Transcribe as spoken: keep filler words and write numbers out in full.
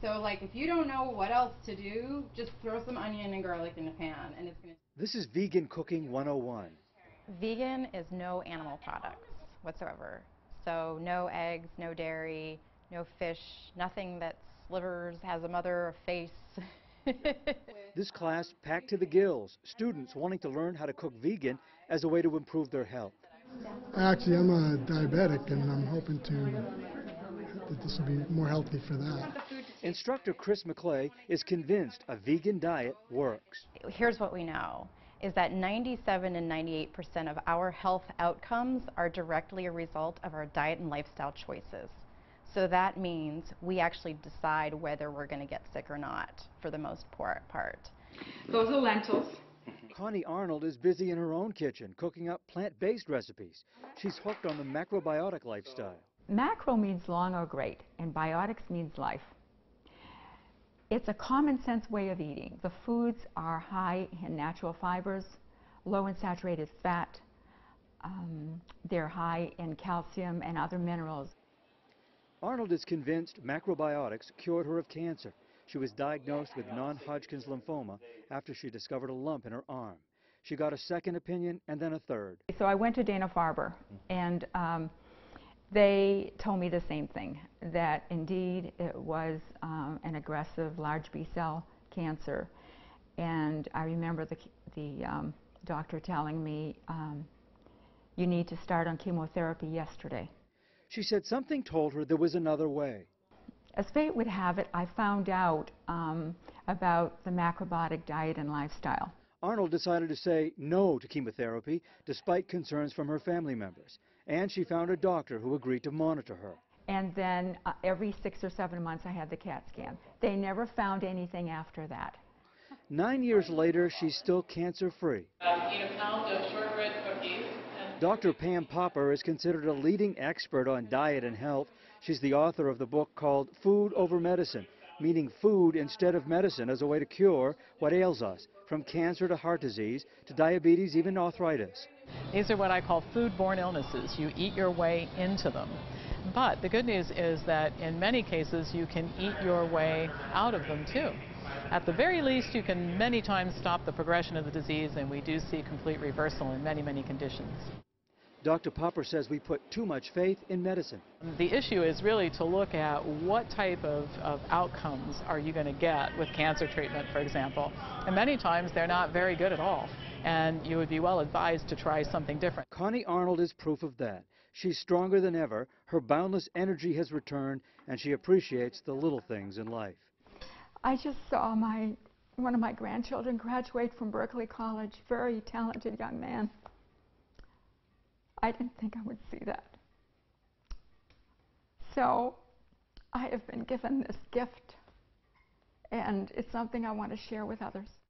So like if you don't know what else to do, just throw some onion and garlic in the pan and it's going to... This is Vegan Cooking one oh one. Vegan is no animal products whatsoever. So no eggs, no dairy, no fish, nothing that slivers, has a mother, a face. This class packed to the gills, students wanting to learn how to cook vegan as a way to improve their health. Actually, I'm a diabetic and I'm hoping to that this will be more healthy for that. Instructor Chris McClay is convinced a vegan diet works. Here's what we know, is that ninety-seven and ninety-eight percent of our health outcomes are directly a result of our diet and lifestyle choices. So that means we actually decide whether we're going to get sick or not, for the most part. Those are lentils. Connie Arnold is busy in her own kitchen, cooking up plant-based recipes. She's hooked on the macrobiotic lifestyle. Macro means long or great, and biotics means life. It's a common sense way of eating. The foods are high in natural fibers, low in saturated fat. Um, they're high in calcium and other minerals. Arnold is convinced macrobiotics cured her of cancer. She was diagnosed with non-Hodgkin's lymphoma after she discovered a lump in her arm. She got a second opinion and then a third. So I went to Dana-Farber, and um, they told me the same thing, that indeed it was um, an aggressive large B-cell cancer. And I remember the, the um, doctor telling me, um, you need to start on chemotherapy yesterday. She said something told her there was another way. As fate would have it, I found out um, about the macrobiotic diet and lifestyle. Arnold decided to say no to chemotherapy despite concerns from her family members. And she found a doctor who agreed to monitor her. And then uh, every six or seven months I had the CAT scan. They never found anything after that. Nine years later, she's still cancer-free. Uh, eat a pound of shortbread cookies. Doctor Pam Popper is considered a leading expert on diet and health. She's the author of the book called Food Over Medicine, meaning food instead of medicine as a way to cure what ails us, from cancer to heart disease to diabetes, even arthritis. These are what I call food-borne illnesses. You eat your way into them. But the good news is that in many cases you can eat your way out of them too. At the very least, you can many times stop the progression of the disease, and we do see complete reversal in many, many conditions. Doctor Popper says we put too much faith in medicine. The issue is really to look at what type of, of outcomes are you going to get with cancer treatment, for example. And many times they're not very good at all, and you would be well advised to try something different. Connie Arnold is proof of that. She's stronger than ever, her boundless energy has returned, and she appreciates the little things in life. I just saw my, one of my grandchildren graduate from Berkeley College, very talented young man. I didn't think I would see that. So I have been given this gift, and it's something I want to share with others.